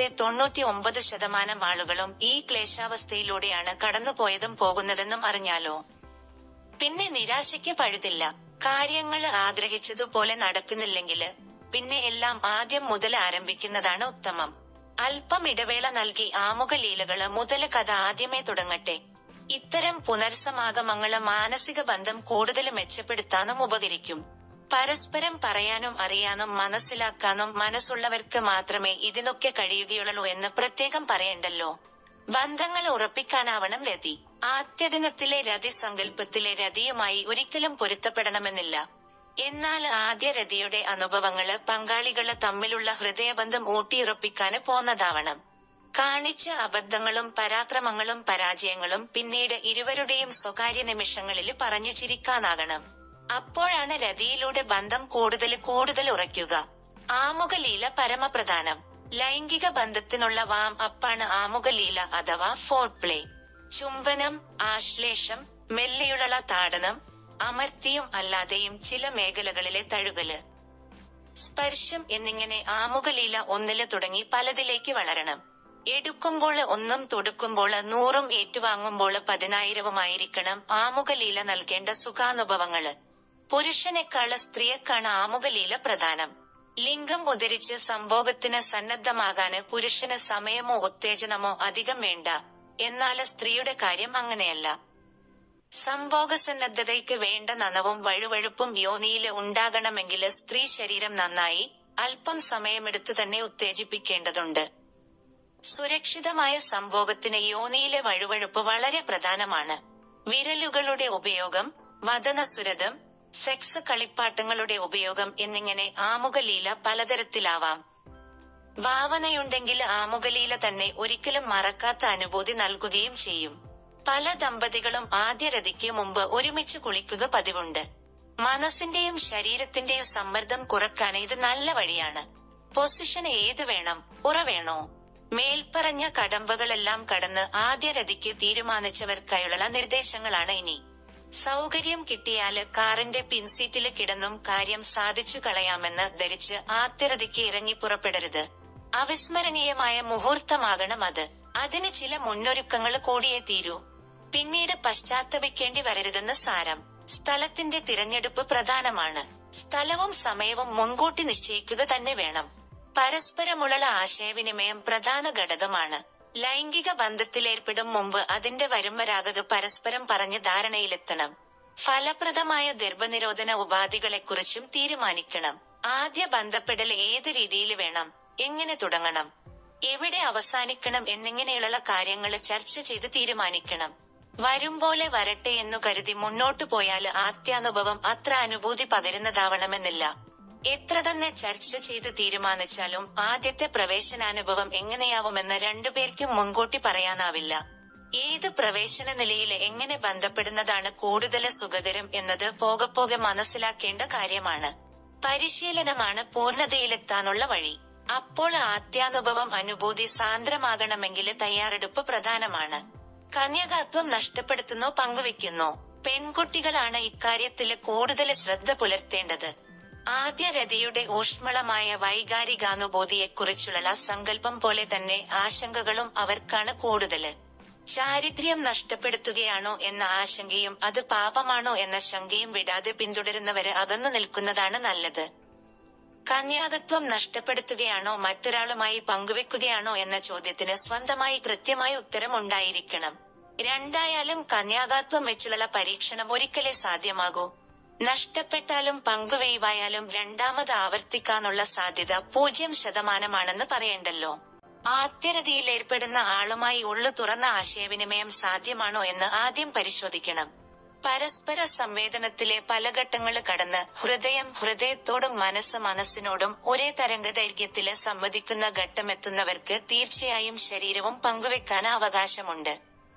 99% ആളുകളും ഈ ക്ലേശാവസ്ഥയിലൂടെയാണ് കടന്നുപോയതും പോകുന്നതെന്നും അറിഞ്ഞാലോ പിന്നെ നിരാശയ്ക്ക് പഴുതില്ല. കാര്യങ്ങള് ആഗ്രഹിച്ചതുപോലെ നടക്കുന്നില്ലെങ്കില് പിന്നെ എല്ലാം ആദ്യം മുതൽ ആരംഭിക്കുന്നതാണ് ഉത്തമം. അല്പം ഇടവേള നൽകി ആമുഖ ലീലകള് മുതല് കഥ ആദ്യമേ തുടങ്ങട്ടെ. ഇത്തരം പുനർസമാഗമങ്ങള് മാനസിക ബന്ധം കൂടുതൽ മെച്ചപ്പെടുത്താനും ഉപകരിക്കും. പരസ്പരം പറയാനും അറിയാനും മനസ്സിലാക്കാനും മനസ്സുള്ളവർക്ക് മാത്രമേ ഇതിനൊക്കെ കഴിയുകയുള്ളൂ എന്ന് പ്രത്യേകം പറയണ്ടല്ലോ. ബന്ധങ്ങൾ ഉറപ്പിക്കാനാവണം രതി. ആദ്യദിനത്തിലെ രതി സങ്കല്പത്തിലെ രതിയുമായി ഒരിക്കലും പൊരുത്തപ്പെടണമെന്നില്ല. എന്നാൽ ആദ്യ രതിയുടെ അനുഭവങ്ങള് പങ്കാളികള് തമ്മിലുള്ള ഹൃദയബന്ധം ഊട്ടിയുറപ്പിക്കാന് പോന്നതാവണം. കാണിച്ച അബദ്ധങ്ങളും പരാക്രമങ്ങളും പരാജയങ്ങളും പിന്നീട് ഇരുവരുടെയും സ്വകാര്യ നിമിഷങ്ങളില് പറഞ്ഞു ചിരിക്കാനാകണം. അപ്പോഴാണ് രതിയിലൂടെ ബന്ധം കൂടുതൽ ഉറയ്ക്കുക. ആമുഖലീല പരമപ്രധാനം. ലൈംഗിക ബന്ധത്തിനുള്ള വാം അപ്പാണ് ആമുഖലീല അഥവാ ഫോർപ്ലേ. ചുംബനം, ആശ്ലേഷം, മെല്ലെയുള്ള താടനം, അമർത്തിയും അല്ലാതെയും ചില മേഖലകളിലെ തഴുകല്, സ്പർശം എന്നിങ്ങനെ ആമുഖലീല 1 തുടങ്ങി പലതിലേക്ക് വളരണം. എടുക്കുമ്പോൾ 1, തൊടുക്കുമ്പോൾ 100, ഏറ്റുവാങ്ങുമ്പോൾ 10,000 ആമുഖലീല നൽകേണ്ട സുഖാനുഭവങ്ങള്. പുരുഷനേക്കാള് സ്ത്രീയെക്കാണ് ആമുഖലീല പ്രധാനം. ലിംഗം ഉദരിച്ച് സംഭോഗത്തിന് സന്നദ്ധമാകാന് പുരുഷന് സമയമോ ഉത്തേജനമോ അധികം വേണ്ട. എന്നാല് സ്ത്രീയുടെ കാര്യം അങ്ങനെയല്ല. സംഭോഗസന്നദ്ധതയ്ക്ക് വേണ്ട നനവും വഴുവഴുപ്പും യോനിയില് ഉണ്ടാകണമെങ്കില് സ്ത്രീ ശരീരം നന്നായി അല്പം സമയമെടുത്ത് തന്നെ ഉത്തേജിപ്പിക്കേണ്ടതുണ്ട്. സുരക്ഷിതമായ സംഭോഗത്തിന് യോനിയിലെ വഴുവഴുപ്പ് വളരെ പ്രധാനമാണ്. വിരലുകളുടെ ഉപയോഗം, വദനസുരതം, സെക്സ് കളിപ്പാട്ടങ്ങളുടെ ഉപയോഗം എന്നിങ്ങനെ ആമുഖലീല പലതരത്തിലാവാം. ഭാവനയുണ്ടെങ്കിൽ ആമുഖലീല തന്നെ ഒരിക്കലും മറക്കാത്ത അനുഭൂതി നൽകുകയും ചെയ്യും. പല ദമ്പതികളും ആദ്യരതിക്ക് മുമ്പ് ഒരുമിച്ച് കുളിക്കുക പതിവുണ്ട്. മനസ്സിന്റെയും ശരീരത്തിന്റെയും സമ്മർദ്ദം കുറക്കാൻ ഇത് നല്ല വഴിയാണ്. പൊസിഷൻ ഏത് വേണം, ഉറ വേണോ? മേൽപ്പറഞ്ഞ കടമ്പകളെല്ലാം കടന്ന് ആദ്യരതിക്ക് തീരുമാനിച്ചവർക്കായുള്ള നിർദ്ദേശങ്ങളാണ് ഇനി. സൗകര്യം കിട്ടിയാല് കാറിന്റെ പിൻസീറ്റില് കിടന്നും കാര്യം സാധിച്ചു കളയാമെന്ന് ധരിച്ച് ആദ്യരതിക്ക് ഇറങ്ങി പുറപ്പെടരുത്. അവിസ്മരണീയമായ മുഹൂർത്തമാകണം അത്. അതിന് ചില മുന്നൊരുക്കങ്ങൾ കൂടിയേ തീരൂ. പിന്നീട് പശ്ചാത്തപിക്കേണ്ടി വരരുതെന്ന് സാരം. സ്ഥലത്തിന്റെ തിരഞ്ഞെടുപ്പ് പ്രധാനമാണ്. സ്ഥലവും സമയവും മുൻകൂട്ടി നിശ്ചയിക്കുക തന്നെ വേണം. പരസ്പരമുള്ള ആശയവിനിമയം പ്രധാന ഘടകമാണ്. ലൈംഗിക ബന്ധത്തിലേർപ്പെടും മുമ്പ് അതിന്റെ വരുംവരാകത് പരസ്പരം പറഞ്ഞ് ധാരണയിലെത്തണം. ഫലപ്രദമായ ഗർഭനിരോധന ഉപാധികളെക്കുറിച്ചും തീരുമാനിക്കണം. ആദ്യ ബന്ധപ്പെടൽ ഏത് രീതിയിൽ വേണം, എങ്ങനെ തുടങ്ങണം, എവിടെ അവസാനിക്കണം എന്നിങ്ങനെയുള്ള കാര്യങ്ങൾ ചർച്ച ചെയ്ത് തീരുമാനിക്കണം. വരുംപോലെ വരട്ടെ എന്നു കരുതി മുന്നോട്ടു പോയാല് ആദ്യാനുഭവം അത്ര അനുഭൂതി പകരുന്നതാവണമെന്നില്ല. എത്ര തന്നെ ചർച്ച ചെയ്ത് തീരുമാനിച്ചാലും ആദ്യത്തെ പ്രവേശനാനുഭവം എങ്ങനെയാവുമെന്ന് രണ്ടുപേർക്കും മുൻകൂട്ടി പറയാനാവില്ല. ഏത് പ്രവേശന നിലയിൽ എങ്ങനെ ബന്ധപ്പെടുന്നതാണ് കൂടുതൽ സുഖകരം എന്നത് പോകെ മനസ്സിലാക്കേണ്ട കാര്യമാണ്. പരിശീലനമാണ് പൂർണ്ണതയിലെത്താനുള്ള വഴി. അപ്പോൾ ആദ്യാനുഭവം അനുഭൂതി സാന്ദ്രമാകണമെങ്കിൽ തയ്യാറെടുപ്പ് പ്രധാനമാണ്. കന്യകാത്വം നഷ്ടപ്പെടുത്തുന്നോ പങ്കുവെക്കുന്നോ? പെൺകുട്ടികളാണ് ഇക്കാര്യത്തില് കൂടുതൽ ശ്രദ്ധ പുലർത്തേണ്ടത്. ആദ്യരതിയുടെ ഊഷ്മളമായ വൈകാരികാനുഭൂതിയെക്കുറിച്ചുള്ള സങ്കല്പം പോലെ തന്നെ ആശങ്കകളും അവർക്കാണ് കൂടുതല്. ചാരിത്ര്യം നഷ്ടപ്പെടുത്തുകയാണോ എന്ന ആശങ്കയും അത് പാപമാണോ എന്ന ശങ്കയും വിടാതെ പിന്തുടരുന്നവര് അകന്നു നിൽക്കുന്നതാണ് നല്ലത്. കന്യാകത്വം നഷ്ടപ്പെടുത്തുകയാണോ മറ്റൊരാളുമായി പങ്കുവെക്കുകയാണോ എന്ന ചോദ്യത്തിന് സ്വന്തമായി കൃത്യമായ ഉത്തരം ഉണ്ടായിരിക്കണം. രണ്ടായാലും കന്യാകത്വം വെച്ചുള്ള പരീക്ഷണം ഒരിക്കലേ സാധ്യമാകൂ. നഷ്ടപ്പെട്ടാലും പങ്കുവെയ്വായാലും രണ്ടാമത് ആവർത്തിക്കാനുള്ള സാധ്യത 0% പറയണ്ടല്ലോ. ആദ്യരതിയിൽ ഏർപ്പെടുന്ന ആളുമായി ഉള്ളു തുറന്ന ആശയവിനിമയം സാധ്യമാണോ എന്ന് ആദ്യം പരിശോധിക്കണം. പരസ്പര സംവേദനത്തിലെ പല ഘട്ടങ്ങള് കടന്ന് ഹൃദയത്തോടും മനസ്സിനോടും ഒരേ തരംഗദൈർഘ്യത്തില് സംവദിക്കുന്ന ഘട്ടമെത്തുന്നവർക്ക് തീർച്ചയായും ശരീരവും പങ്കുവെക്കാൻ അവകാശമുണ്ട്.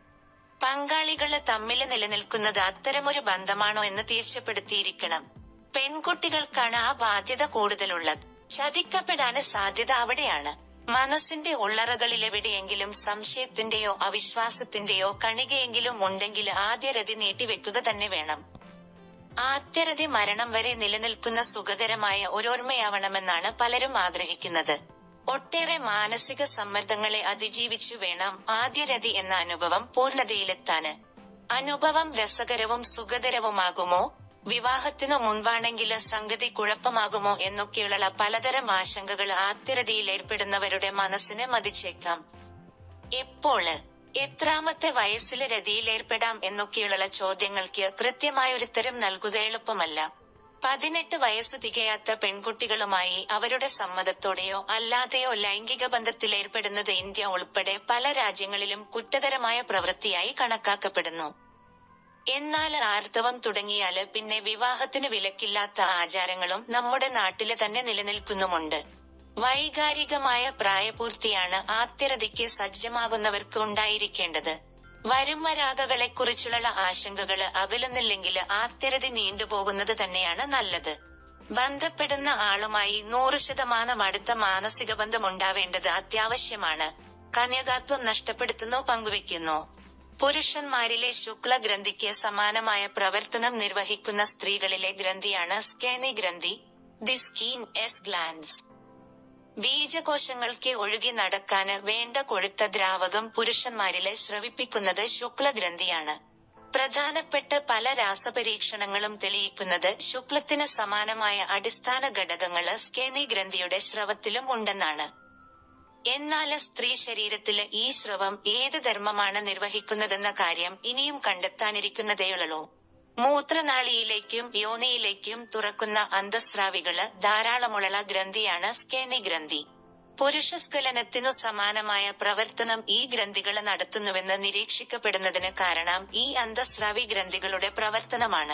പങ്കാളികള് തമ്മില് നിലനിൽക്കുന്നത് അത്തരമൊരു ബന്ധമാണോ എന്ന് തീർച്ചപ്പെടുത്തിയിരിക്കണം. പെൺകുട്ടികൾക്കാണ് ആ ബാധ്യത കൂടുതലുള്ളത്. ചതിക്കപ്പെടാന് സാധ്യത അവിടെയാണ്. മനസ്സിന്റെ ഉള്ളറകളിലെവിടെയെങ്കിലും സംശയത്തിന്റെയോ അവിശ്വാസത്തിന്റെയോ കണികയെങ്കിലും ഉണ്ടെങ്കിൽ ആദ്യരതി നീട്ടിവെക്കുക തന്നെ വേണം. ആദ്യരതി മരണം വരെ നിലനിൽക്കുന്ന സുഖകരമായ ഒരോർമ്മയാവണമെന്നാണ് പലരും ആഗ്രഹിക്കുന്നത്. ഒട്ടേറെ മാനസിക സമ്മർദ്ദങ്ങളെ അതിജീവിച്ചു വേണം ആദ്യരതി എന്ന അനുഭവം പൂർണ്ണതയിലെത്താന്. അനുഭവം രസകരവും സുഖകരവുമാകുമോ? വിവാഹത്തിനു മുൻപാണെങ്കില് സംഗതി കുഴപ്പമാകുമോ എന്നൊക്കെയുള്ള പലതരം ആശങ്കകൾ ആദ്യരതിയിൽ ഏർപ്പെടുന്നവരുടെ മനസ്സിനെ മതിച്ചേക്കാം. എപ്പോള്, എത്രാമത്തെ വയസ്സില് രതിയിലേർപ്പെടാം എന്നൊക്കെയുള്ള ചോദ്യങ്ങൾക്ക് കൃത്യമായൊരുത്തരം നൽകുക എളുപ്പമല്ല. 18 വയസ്സ് തികയാത്ത പെൺകുട്ടികളുമായി അവരുടെ സമ്മതത്തോടെയോ അല്ലാതെയോ ലൈംഗിക ബന്ധത്തിലേർപ്പെടുന്നത് ഇന്ത്യ ഉൾപ്പെടെ പല രാജ്യങ്ങളിലും കുറ്റകരമായ പ്രവൃത്തിയായി കണക്കാക്കപ്പെടുന്നു. എന്നാൽ ആർത്തവം തുടങ്ങിയാല് പിന്നെ വിവാഹത്തിന് വിലക്കില്ലാത്ത ആചാരങ്ങളും നമ്മുടെ നാട്ടില് തന്നെ നിലനിൽക്കുന്നുമുണ്ട്. വൈകാരികമായ പ്രായപൂർത്തിയാണ് ആദ്യരതിക്ക് സജ്ജമാകുന്നവർക്ക് ഉണ്ടായിരിക്കേണ്ടത്. വരുംവരാകകളെക്കുറിച്ചുള്ള ആശങ്കകള് അകലുന്നില്ലെങ്കില് ആദ്യരതി നീണ്ടുപോകുന്നത് തന്നെയാണ് നല്ലത്. ബന്ധപ്പെടുന്ന ആളുമായി 100% അടുത്ത മാനസിക ബന്ധം ഉണ്ടാവേണ്ടത് അത്യാവശ്യമാണ്. കന്യകാത്വം നഷ്ടപ്പെടുത്തുന്നോ പങ്കുവെക്കുന്നോ? പുരുഷന്മാരിലെ ശുക്ലഗ്രന്ഥിക്ക് സമാനമായ പ്രവർത്തനം നിർവഹിക്കുന്ന സ്ത്രീകളിലെ ഗ്രന്ഥിയാണ് സ്കേനി ഗ്രന്ഥി, ദി സ്കീൻ എസ് ഗ്ലാൻസ്. ബീജകോശങ്ങൾക്ക് ഒഴുകി നടക്കാന് വേണ്ട കൊഴുത്ത ദ്രാവകം പുരുഷന്മാരിലെ സ്രവിപ്പിക്കുന്നത് ശുക്ലഗ്രന്ഥിയാണ്. പ്രധാനപ്പെട്ട പല രാസപരീക്ഷണങ്ങളും തെളിയിക്കുന്നത് ശുക്ലത്തിന് സമാനമായ അടിസ്ഥാന ഘടകങ്ങള് സ്കേനി ഗ്രന്ഥിയുടെ സ്രവത്തിലും ഉണ്ടെന്നാണ്. എന്നാല് സ്ത്രീ ശരീരത്തില് ഈ സ്രവം ഏത് ധർമ്മമാണ് നിർവഹിക്കുന്നതെന്ന കാര്യം ഇനിയും കണ്ടെത്താനിരിക്കുന്നതേയുള്ളൂ. മൂത്രനാളിയിലേക്കും യോനിയിലേക്കും തുറക്കുന്ന അന്തസ്രാവികള് ധാരാളമുള്ള ഗ്രന്ഥിയാണ് സ്കേനി ഗ്രന്ഥി. പുരുഷസ്ഖലനത്തിനു സമാനമായ പ്രവർത്തനം ഈ ഗ്രന്ഥികള് നടത്തുന്നുവെന്ന് നിരീക്ഷിക്കപ്പെടുന്നതിന് കാരണം ഈ അന്തസ്രാവി ഗ്രന്ഥികളുടെ പ്രവർത്തനമാണ്.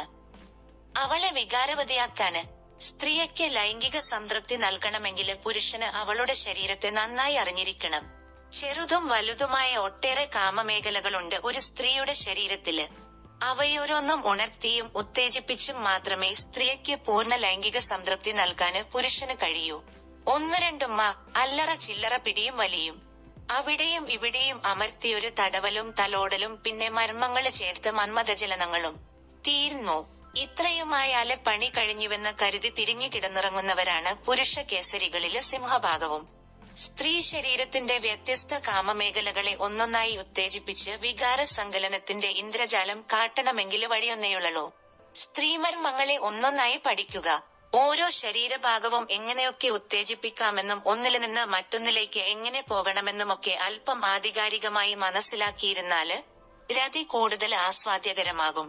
അവളെ വികാരവതിയാക്കാന്. സ്ത്രീയ്ക്ക് ലൈംഗിക സംതൃപ്തി നൽകണമെങ്കില് പുരുഷന് അവളുടെ ശരീരത്തെ നന്നായി അറിഞ്ഞിരിക്കണം. ചെറുതും വലുതുമായ ഒട്ടേറെ കാമമേഖലകളുണ്ട് ഒരു സ്ത്രീയുടെ ശരീരത്തില്. അവയോരോന്നും ഉണർത്തിയും ഉത്തേജിപ്പിച്ചും മാത്രമേ സ്ത്രീയ്ക്ക് പൂർണ്ണ ലൈംഗിക സംതൃപ്തി നൽകാന് പുരുഷന് കഴിയൂ. ഒന്ന് രണ്ടുമ്മ അല്ലറ ചില്ലറ പിടിയും വലിയും അവിടെയും ഇവിടെയും അമർത്തിയൊരു തടവലും തലോടലും പിന്നെ മർമ്മങ്ങള് ചേർത്ത് മന്മഥജലനങ്ങളും തീർന്നു. ഇത്രയുമായാല് പണി കഴിഞ്ഞുവെന്ന് കരുതി തിരിഞ്ഞു കിടന്നുറങ്ങുന്നവരാണ് പുരുഷ കേസരികളില് സിംഹഭാഗവും. സ്ത്രീ ശരീരത്തിന്റെ വ്യത്യസ്ത കാമമേഖലകളെ ഒന്നൊന്നായി ഉത്തേജിപ്പിച്ച് വികാര സങ്കലനത്തിന്റെ ഇന്ദ്രജാലം കാട്ടണമെങ്കില് വഴിയൊന്നേയുള്ളൂ. സ്ത്രീമർമ്മങ്ങളെ ഒന്നൊന്നായി പഠിക്കുക. ഓരോ ശരീരഭാഗവും എങ്ങനെയൊക്കെ ഉത്തേജിപ്പിക്കാമെന്നും ഒന്നില് നിന്ന് മറ്റൊന്നിലേക്ക് എങ്ങനെ പോകണമെന്നുമൊക്കെ അല്പം ആധികാരികമായി മനസ്സിലാക്കിയിരുന്നാല് രതി കൂടുതൽ ആസ്വാദ്യകരമാകും.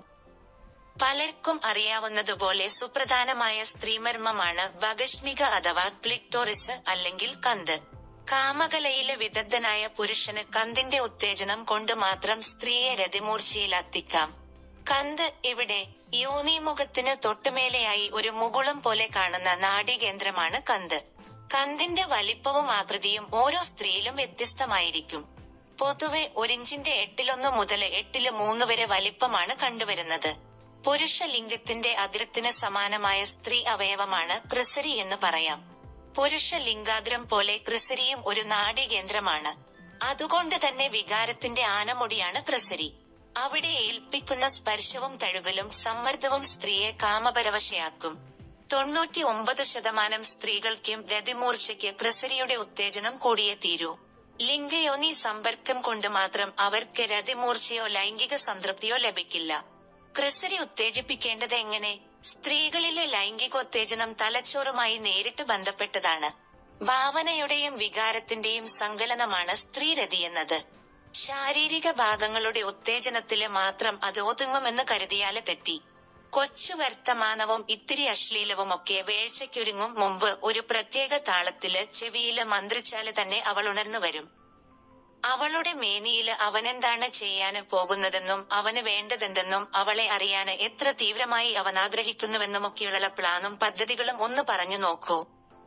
പലർക്കും അറിയാവുന്നതുപോലെ സുപ്രധാനമായ സ്ത്രീമർമ്മമാണ് വഗശ്മിക അഥവാ ക്ലിറ്റോറിസ് അല്ലെങ്കിൽ കന്ത്. കാമകലയില് വിദഗ്ധനായ പുരുഷന് കന്തിന്റെ ഉത്തേജനം കൊണ്ട് മാത്രം സ്ത്രീയെ രതിമൂർച്ചയിലെത്തിക്കാം. കന്ത് ഇവിടെ യോനിമുഖത്തിന് തൊട്ടുമേലെയായി ഒരു മുകുളം പോലെ കാണുന്ന നാഡീകേന്ദ്രമാണ് കന്ത്. കന്തിന്റെ വലിപ്പവും ആകൃതിയും ഓരോ സ്ത്രീയിലും വ്യത്യസ്തമായിരിക്കും. പൊതുവെ 1 ഇഞ്ചിന്റെ 8/1 മുതൽ 8/3 വരെ വലിപ്പമാണ് കണ്ടുവരുന്നത്. പുരുഷ ലിംഗത്തിന്റെ അഗ്രത്തിന് സമാനമായ സ്ത്രീ അവയവമാണ് ക്രിസരി എന്ന് പറയാം. പുരുഷ ലിംഗാഗ്രം പോലെ ക്രിസരിയും ഒരു നാഡീകേന്ദ്രമാണ്. അതുകൊണ്ട് തന്നെ വികാരത്തിന്റെ ആനമുടിയാണ് ക്രിസരി. അവിടെ ഏൽപ്പിക്കുന്ന സ്പർശവും തഴുകലും സമ്മർദ്ദവും സ്ത്രീയെ കാമപരവശയാക്കും. 99% സ്ത്രീകൾക്കും രതിമൂർച്ചയ്ക്ക് ക്രിസരിയുടെ ഉത്തേജനം കൂടിയേ തീരൂ. ലിംഗയോനി സമ്പർക്കം കൊണ്ട് മാത്രം അവർക്ക് രതിമൂർച്ചയോ ലൈംഗിക സംതൃപ്തിയോ ലഭിക്കില്ല. ക്രിസരി ഉത്തേജിപ്പിക്കേണ്ടത് എങ്ങനെ? സ്ത്രീകളിലെ ലൈംഗികോത്തേജനം തലച്ചോറുമായി നേരിട്ട് ബന്ധപ്പെട്ടതാണ്. ഭാവനയുടെയും വികാരത്തിന്റെയും സങ്കലനമാണ് സ്ത്രീരതി എന്നത്. ശാരീരിക ഭാഗങ്ങളുടെ ഉത്തേജനത്തില് മാത്രം അത് ഒതുങ്ങുമെന്ന് കരുതിയാല് തെറ്റി. കൊച്ചു വർത്തമാനവും ഇത്തിരി അശ്ലീലവുമൊക്കെ വേഴ്ചയ്ക്കൊരുങ്ങും മുമ്പ് ഒരു പ്രത്യേക താളത്തില് ചെവിയില് മന്ത്രിച്ചാല് തന്നെ അവൾ ഉണർന്നു വരും. അവളുടെ മേനിയില് അവനെന്താണ് ചെയ്യാന് പോകുന്നതെന്നും അവന് വേണ്ടതെന്തെന്നും അവളെ അറിയാന് എത്ര തീവ്രമായി അവൻ ആഗ്രഹിക്കുന്നുവെന്നുമൊക്കെയുള്ള പ്ലാനും പദ്ധതികളും ഒന്ന് പറഞ്ഞു നോക്കൂ.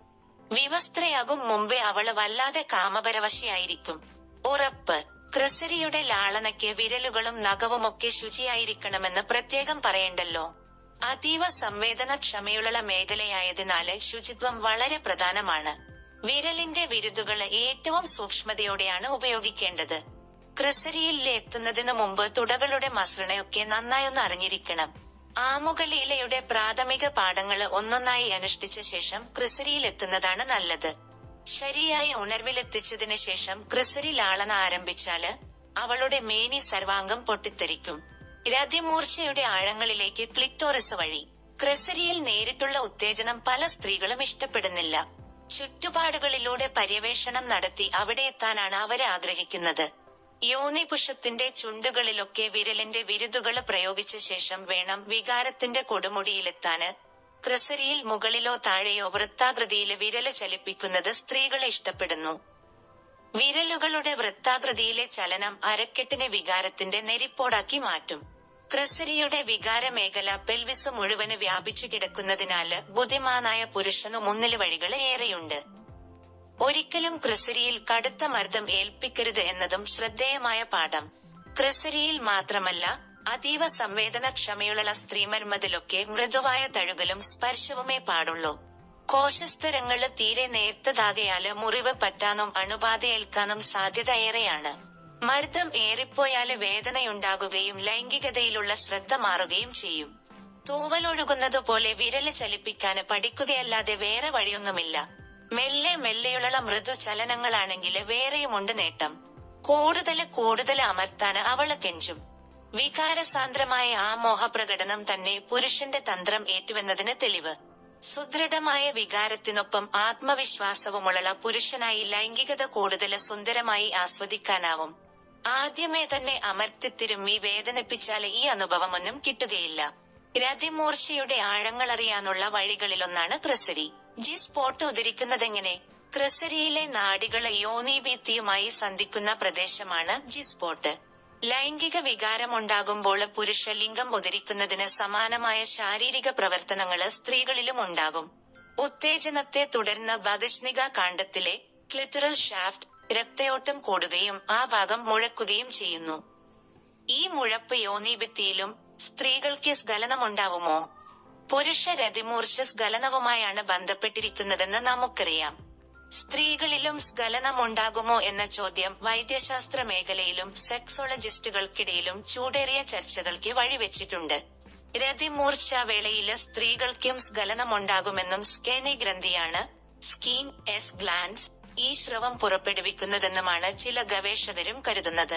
വിവസ്ത്രയാകും മുമ്പേ അവള് വല്ലാതെ കാമപരവശയായിരിക്കും. ഉറപ്പ്. ക്രിസരിയുടെ ലാളനയ്ക്ക് വിരലുകളും നഖവുമൊക്കെ ശുചിയായിരിക്കണമെന്ന് പ്രത്യേകം പറയണ്ടല്ലോ. അതീവ സംവേദനക്ഷമയുള്ള മേഖലയായതിനാല് ശുചിത്വം വളരെ പ്രധാനമാണ്. വിരലിന്റെ വിരുതുകള് ഏറ്റവും സൂക്ഷ്മതയോടെയാണ് ഉപയോഗിക്കേണ്ടത്. ക്രിസരിയിൽ എത്തുന്നതിനു മുമ്പ് തുടകളുടെ മസൃണയൊക്കെ നന്നായൊന്ന് അറിഞ്ഞിരിക്കണം. ആമുഖലീലയുടെ പ്രാഥമിക പാഠങ്ങള് ഒന്നൊന്നായി അനുഷ്ഠിച്ച ശേഷം ക്രിസരിയിൽ എത്തുന്നതാണ് നല്ലത്. ശരിയായ ഉണർവിലെത്തിച്ചതിന് ശേഷം ക്രിസരി ലാളന ആരംഭിച്ചാല് അവളുടെ മേനി സർവാംഗം പൊട്ടിത്തെറിക്കും. രതിമൂർച്ചയുടെ ആഴങ്ങളിലേക്ക് ക്ലിറ്റോറിസ് വഴി. ക്രിസരിയിൽ നേരിട്ടുള്ള ഉത്തേജനം പല സ്ത്രീകളും ഇഷ്ടപ്പെടുന്നില്ല. ചുറ്റുപാടുകളിലൂടെ പര്യവേഷണം നടത്തി അവിടെ എത്താനാണ് അവര് ആഗ്രഹിക്കുന്നത്. യോനിപുഷത്തിന്റെ ചുണ്ടുകളിലൊക്കെ വിരലിന്റെ വിരുതുകള് പ്രയോഗിച്ച ശേഷം വേണം വികാരത്തിന്റെ കൊടുമുടിയിലെത്താന്. ക്രിസരിയിൽ മുകളിലോ താഴെയോ വൃത്താകൃതിയില് വിരല് ചലിപ്പിക്കുന്നത് സ്ത്രീകളെ ഇഷ്ടപ്പെടുന്നു. വിരലുകളുടെ വൃത്താകൃതിയിലെ ചലനം അരക്കെട്ടിനെ വികാരത്തിന്റെ നെരിപ്പോടാക്കി മാറ്റും. ക്രിസരിയുടെ വികാരമേഖല പെൽവിസ് മുഴുവന് വ്യാപിച്ചു കിടക്കുന്നതിനാല് ബുദ്ധിമാനായ പുരുഷനു മുന്നില് വഴികള് ഏറെയുണ്ട്. ഒരിക്കലും ക്രിസരിയിൽ കടുത്ത മർദ്ദം ഏൽപ്പിക്കരുത് എന്നതും ശ്രദ്ധേയമായ പാഠം. ക്രിസരിയിൽ മാത്രമല്ല, അതീവ സംവേദനക്ഷമയുള്ള സ്ത്രീമർമ്മതിലൊക്കെ മൃദുവായ തഴുകലും സ്പർശവുമേ പാടുള്ളൂ. കോശസ്തരങ്ങള് തീരെ നേർത്തതാകയാല് മുറിവ് പറ്റാനും അണുബാധയേൽക്കാനും സാധ്യത ഏറെയാണ്. മർദ്ദം ഏറിപ്പോയാല് വേദനയുണ്ടാകുകയും ലൈംഗികതയിലുള്ള ശ്രദ്ധ മാറുകയും ചെയ്യും. തൂവലൊഴുകുന്നതുപോലെ വിരല് ചലിപ്പിക്കാന് പഠിക്കുകയല്ലാതെ വേറെ വഴിയൊന്നുമില്ല. മെല്ലെ മെല്ലെയുള്ള മൃദു ചലനങ്ങളാണെങ്കില് വേറെയുമുണ്ട് നേട്ടം. കൂടുതല് അമർത്താന് അവള് കെഞ്ചും. വികാരസാന്ദ്രമായ ആ മോഹപ്രകടനം തന്നെ പുരുഷന്റെ തന്ത്രം ഏറ്റുവെന്നതിന് തെളിവ്. സുദൃഢമായ വികാരത്തിനൊപ്പം ആത്മവിശ്വാസവുമുള്ള പുരുഷനായി ലൈംഗികത കൂടുതൽ സുന്ദരമായി ആസ്വദിക്കാനാവും. ആദ്യമേ തന്നെ അമർത്തിത്തിരുമ്മി വേദനിപ്പിച്ചാൽ ഈ അനുഭവമൊന്നും കിട്ടുകയില്ല. രതിമൂർച്ചയുടെ ആഴങ്ങളറിയാനുള്ള വഴികളിലൊന്നാണ് ക്രസരി. G spot ഉതിരിക്കുന്നതെങ്ങനെ? ക്രസരിയിലെ നാഡികൾ യോനീഭിത്തിയുമായി സന്ധിക്കുന്ന പ്രദേശമാണ് ജി സ്പോട്ട്. ലൈംഗിക വികാരമുണ്ടാകുമ്പോൾ പുരുഷലിംഗം ഉതിരിക്കുന്നതിന് സമാനമായ ശാരീരിക പ്രവർത്തനങ്ങൾ സ്ത്രീകളിലും ഉണ്ടാകും. ഉത്തേജനത്തെ തുടർന്ന് ബദഷ്നിക കാണ്ഡത്തിലെ ക്ലിറ്ററൽ ഷാഫ്റ്റ് രക്തയോട്ടം കൂടുകയും ആ ഭാഗം മുഴക്കുകയും ചെയ്യുന്നു. ഈ മുഴപ്പ് യോനീഭിത്തിയിലും സ്ത്രീകൾക്ക് സ്ഖലനമുണ്ടാവുമോ? പുരുഷ രതിമൂർച്ച സ്ഖലനവുമായാണ് ബന്ധപ്പെട്ടിരിക്കുന്നതെന്ന് നമുക്കറിയാം. സ്ത്രീകളിലും സ്ഖലനമുണ്ടാകുമോ എന്ന ചോദ്യം വൈദ്യശാസ്ത്ര മേഖലയിലും സെക്സോളജിസ്റ്റുകൾക്കിടയിലും ചൂടേറിയ ചർച്ചകൾക്ക് വഴിവെച്ചിട്ടുണ്ട്. രതിമൂർച്ച വേളയില് സ്ത്രീകൾക്കും സ്ഖലനമുണ്ടാകുമെന്നും സ്കേനി ഗ്രന്ഥിയാണ് സ്കീൻ എസ് ഗ്ലാൻസ് ഈ സ്രവം പുറപ്പെടുവിക്കുന്നതെന്നുമാണ് ചില ഗവേഷകരും കരുതുന്നത്.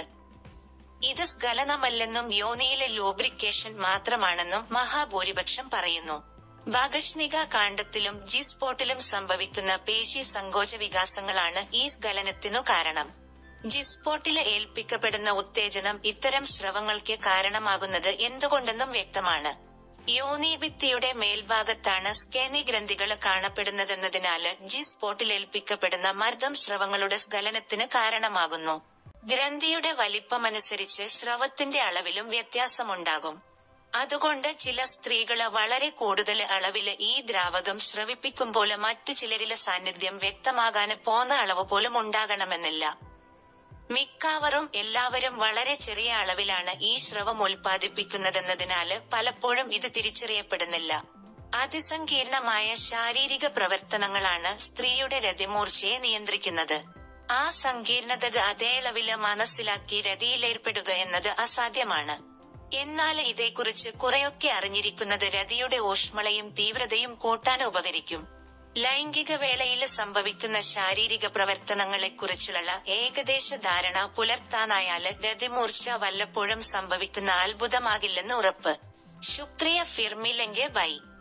ഇത് സ്ഖലനമല്ലെന്നും യോനിയിലെ ലൂബ്രിക്കേഷൻ മാത്രമാണെന്നും മഹാഭൂരിപക്ഷം പറയുന്നു. ബദഷ്നിക കാണ്ഡത്തിലും ജി സ്പോട്ടിലും സംഭവിക്കുന്ന പേശി സങ്കോച വികാസങ്ങളാണ് ഈ സ്ഖലനത്തിനു കാരണം. ജി സ്പോട്ടില് ഏൽപ്പിക്കപ്പെടുന്ന ഉത്തേജനം ഇത്തരം സ്രവങ്ങൾക്ക് കാരണമാകുന്നത് എന്തുകൊണ്ടെന്നും വ്യക്തമാണ്. യോനീഭിത്തിയുടെ മേൽഭാഗത്താണ് സ്കേനി ഗ്രന്ഥികൾ കാണപ്പെടുന്നതെന്നതിനാല് ജി സ്പോട്ടിൽ ഏൽപ്പിക്കപ്പെടുന്ന മർദ്ദം സ്രവങ്ങളുടെ സ്ഖലനത്തിന് കാരണമാകുന്നു. ഗ്രന്ഥിയുടെ വലിപ്പമനുസരിച്ച് സ്രവത്തിന്റെ അളവിലും വ്യത്യാസമുണ്ടാകും. അതുകൊണ്ട് ചില സ്ത്രീകള് വളരെ കൂടുതൽ അളവില് ഈ ദ്രാവകം സ്രവിപ്പിക്കുമ്പോൾ മറ്റു ചിലരിലെ സാന്നിധ്യം വ്യക്തമാകാന് പോന്ന അളവ് പോലും ഉണ്ടാകണമെന്നില്ല. മിക്കവാറും എല്ലാവരും വളരെ ചെറിയ അളവിലാണ് ഈ സ്രവം ഉൽപ്പാദിപ്പിക്കുന്നതെന്നതിനാല് പലപ്പോഴും ഇത് തിരിച്ചറിയപ്പെടുന്നില്ല. അതിസങ്കീർണമായ ശാരീരിക പ്രവർത്തനങ്ങളാണ് സ്ത്രീയുടെ രതിമൂർച്ചയെ നിയന്ത്രിക്കുന്നത്. ആ സങ്കീർണത അതേ അളവില് മനസ്സിലാക്കി രതിയിലേർപ്പെടുക എന്നത് അസാധ്യമാണ്. എന്നാൽ ഇതേക്കുറിച്ച് കുറെയൊക്കെ അറിഞ്ഞിരിക്കുന്നത് രതിയുടെ ഊഷ്മളയും തീവ്രതയും കൂട്ടാൻ ഉപകരിക്കും. ലൈംഗിക വേളയിൽ സംഭവിക്കുന്ന ശാരീരിക പ്രവർത്തനങ്ങളെക്കുറിച്ചുള്ള ഏകദേശ ധാരണ പുലർത്താനായാല് രതിമൂർച്ച വല്ലപ്പോഴും സംഭവിക്കുന്ന അത്ഭുതമാകില്ലെന്ന് ഉറപ്പ്. ശുക്രിയ ഫിർമിലെങ്കെ ബൈ.